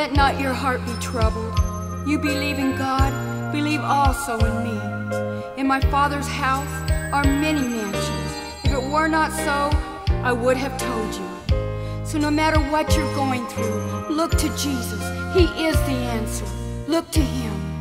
Let not your heart be troubled. You believe in God, believe also in me. In my Father's house are many mansions. If it were not so, I would have told you. So no matter what you're going through, look to Jesus. He is the answer. Look to Him.